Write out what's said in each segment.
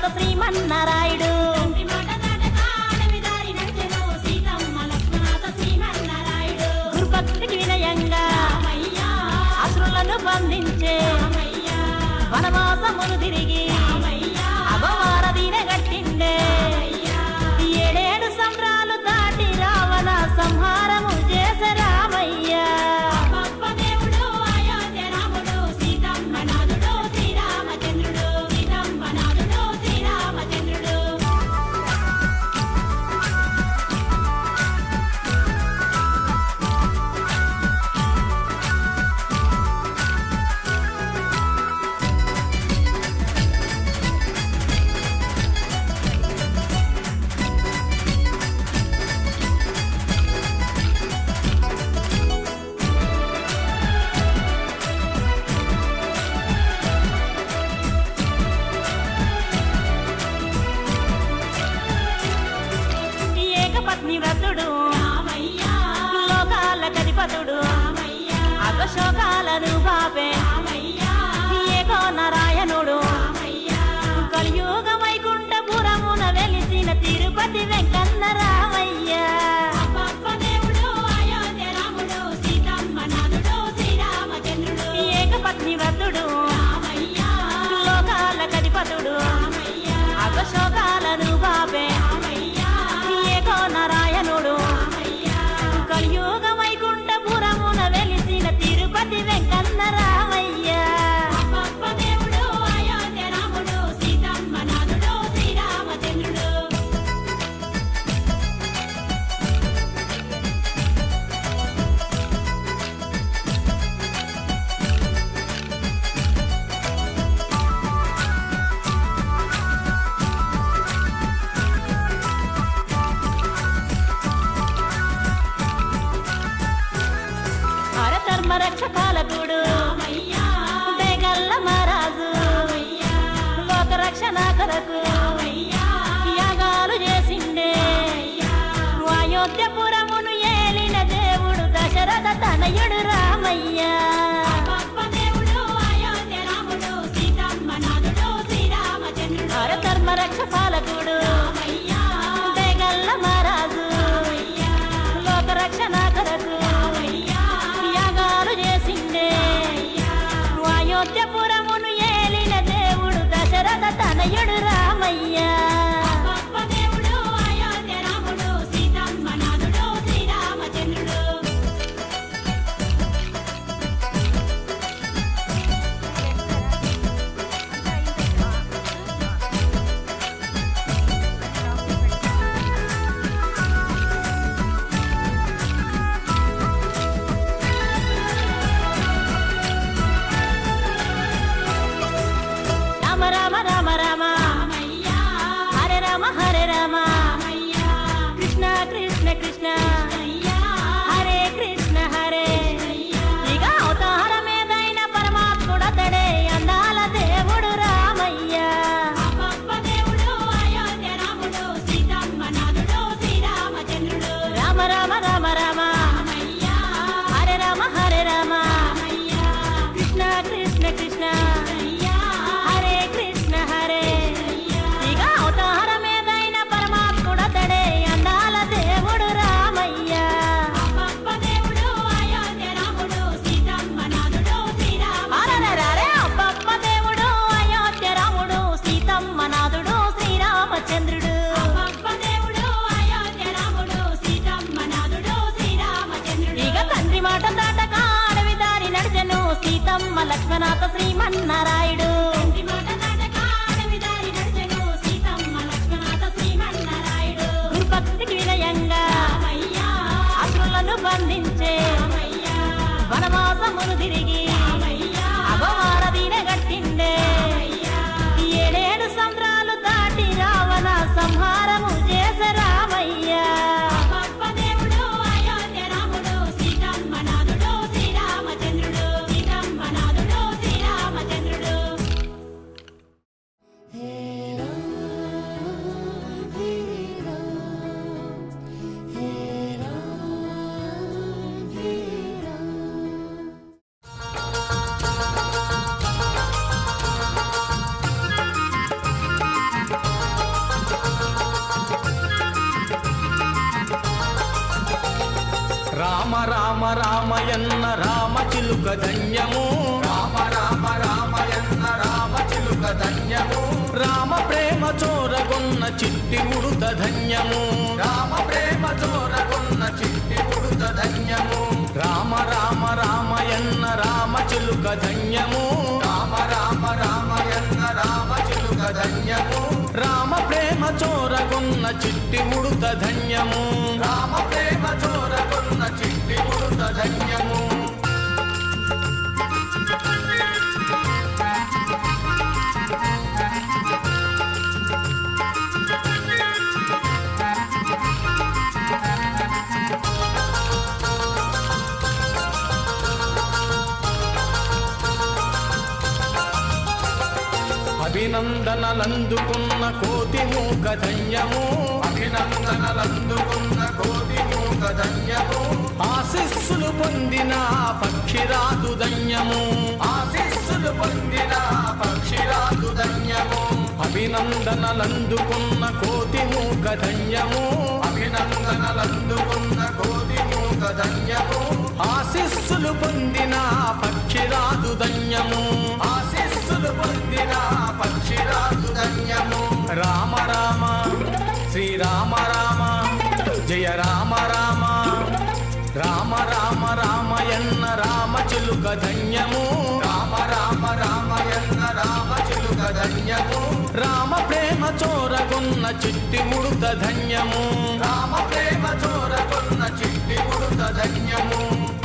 తాత శ్రీమన్నారాయుడు గురుభక్తికి వినయంగా అసురులను బంధించే వనవాసమును తిరిగి అగవారదీన గట్టిండే ఏడేడు సంద్రాలు దాటి రావణ సంహారము చేసే రామయ్య వ్రతుడు లోకాల కధిపతుడు అగశోకాలను బాపే ఏకో నారాయణుడు కలియుగ వైకుంఠపురమున వెలిసిన తిరుపతి వెంకన్న రామయ్య ఏకపత్ని వ్రతుడు లోకాల కధిపతుడు అగశోకాలను బాపే నారాయణుడు కలియుగ వైకుంఠపురమున వెలిసిన తిరుపతి వెంకన్న రామయ్య రక్షపాలకుడు దేగల్ల మహారాజు లోక రక్షణ కొరకు యాగాలు చేసిండే అయోధ్యపురమును ఏలిన దేవుడు దశరథ తనయుడు రామయ్య ధర్మ రక్షపాలకుడు దేగల్ల మహారాజు లోక రక్షణ కొరకు చేసిండే అయోధ్యపురమును ఏలిన దేవుడు దశరథ తనయుడు రామయ్య కృష్ణ హరే కృష్ణ హరే ఇక అవతారమేదైన పరమాత్ముడతడే అందాల దేవుడు రామయ్య రామ రామ రామ రామ హరే రామ హరే రామ కృష్ణ కృష్ణ కృష్ణ హరే కృష్ణ హరే ఇక అవతారమేదైన పరమాత్ముడతడే అందాల దేవుడు రామయ్య రామ రామ రామయన్న రామ చిలుక ధన్యము రామ రామ రామయన్న రామ చిలుక ధన్యము రామ ప్రేమ చోరగొన్న చిట్టి ఉడుత ధన్యము రామ ప్రేమ చోరగొన్న చిట్టి ఉడుత ధన్యము రామ రామ రామయన్న రామ చిలుక ధన్యము రామ రామ రామయన్న రామ చిలుక ధన్యము రామ ప్రేమ చోరగొన్న చిట్టి ఉడుత ధన్యము రామ ప్రేమ చోరగొన్న చిట్టి ఉడుత ధన్యము అభినందనలందుకున్న కోటి మూక ధన్యము అభినందనలందుకున్న కోటి మూక ధన్యము ఆశీస్సులు పొందిన పక్షిరాజు ధన్యము ఆశీస్సులు పొందిన పక్షిరాజు ధన్యము అభినందనలందుకున్న కోటి మూక ధన్యము అభినందనలందుకున్న కోటి మూక ధన్యము ఆశీస్సులు పొందిన పక్షిరాజు ధన్యము ఆశీస్సులు పొందిన పక్షిరాజు ధన్యము రామ రామ శ్రీరామ రామ జయ రామ రామ రామ రామ రామయన్న రామ చిలుక ధన్యము రామ రామ రామయన్న రామ చిలుక ధన్యము రామ ప్రేమ చోరగొన్న చిట్టి ఉడుత ధన్యము రామ ప్రేమ చోరగొన్న చిట్టి ఉడుత ధన్యము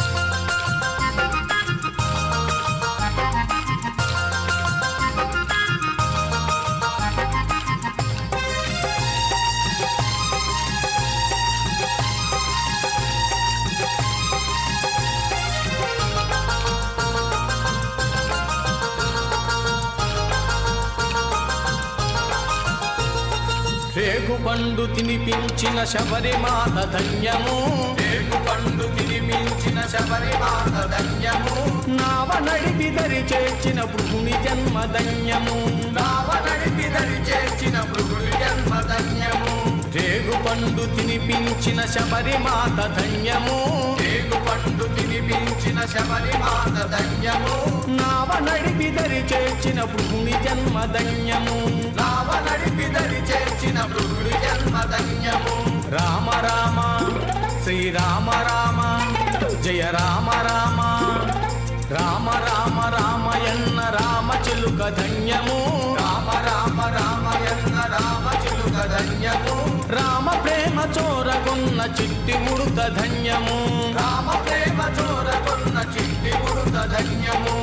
రేగు పండు తినిపించిన శబరిమాత ధన్యము రేగు పండు తినిపించిన శబరిమాత ధన్యము నావ నడిపి దరి చేర్చిన భృగుని జన్మ ధన్యము నావ నడిపి దరి చేర్చిన భృగుని జన్మ ధన్యము రేగు పండు తినిపించిన శబరిమాత ధన్యము రేగు పండు తినిపించిన శబరిమాత ధన్యము నావ నడిపి దరి చేర్చిన భృగుని జన్మ ధన్యము నావ నడిపి దరి చేర్చిన భృగుని జన్మ ధన్యము రామ రామ శ్రీరామ రామ జయ రామ రామ రామ రామ రామయన్న రామ చిలుక ధన్యము రామ రామ రామయన్న రామ చిలుక ధన్యము రామ ప్రేమ చోరగొన్న చిట్టి ఉడుత ధన్యము రామ ప్రేమ చోరగొన్న చిట్టి ఉడుత ధన్యము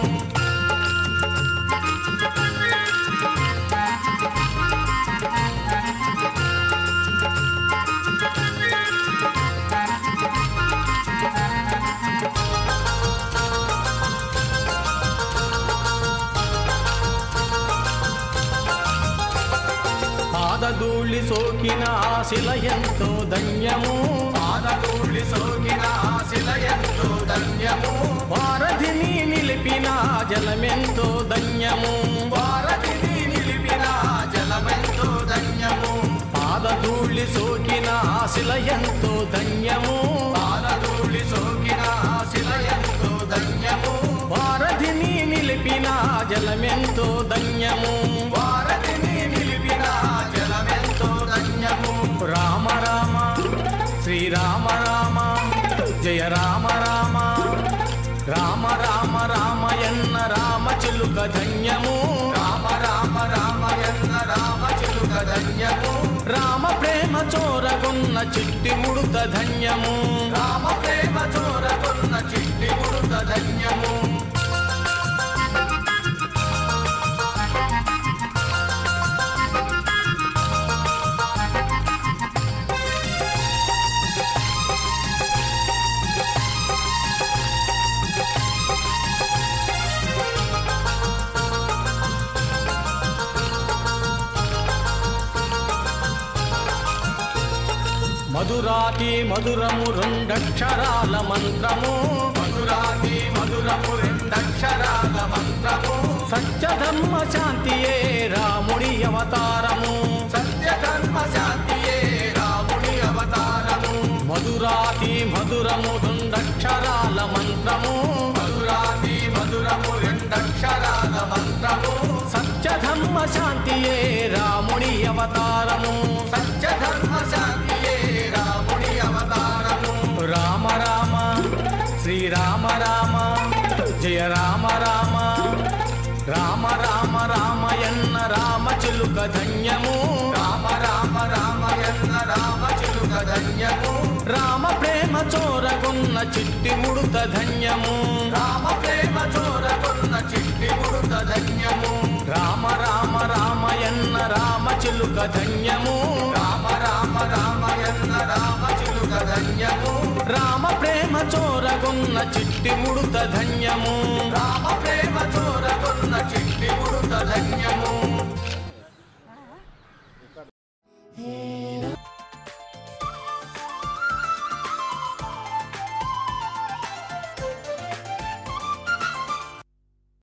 పాదధూళి సోకిన ఆశిల ఎంతో ధన్యము పాదధూళి సోకిన ఆశిల ఎంతో ధన్యము వారధిని నిలిపిన జలమెంతో ధన్యము వారధిని నిలిపిన జలమెంతో ధన్యము పాదధూళి సోకిన ఆశిల ఎంతో ధన్యము పాదధూళి సోకిన ఆశిల ఎంతో ధన్యము వారధిని నిలిపిన జలమెంతో ధన్యము వారధిని నిలిపిన జలమెంతో ధన్యము రామ రామ శ్రీరామ రామ జయ రామ రామ రామ రామ రామయన్న రామ చిలుక ధన్యము రామ రామ రామయన్న రామ చిలుక ధన్యము రామ ప్రేమ చోరగొన్న చిట్టి ఉడుత ధన్యము రామ ప్రేమ చోరగొన్న చిట్టి ఉడుత ధన్యము మధురాతి మధురము రెండక్షరాల మంత్రము మధురాతి మధురము రెండక్షరాల మంత్రము సత్యధర్మ శాంతియే రాముడి అవతారము సత్యధర్మ శాంతియే రాముడి అవతారము మధురాతి మధురము రెండక్షరాల చిలుక ధన్యము రామ రామ రామయన్న రామ చిలుక ధన్యము రామ ప్రేమ చోరగొన్న చిట్టి ముడుత ధన్యము రామ ప్రేమ చోరగొన్న చిట్టి ముడుత ధన్యము రామ రామ రామయన్న రామ చిలుక ధన్యము రామ రామ రామయన్న రామ చిలుక ధన్యము రామ ప్రేమ చోరగొన్న చిట్టి ముడుత ధన్యము రామ ప్రేమ చోరగొన్న చిట్టి ముడుత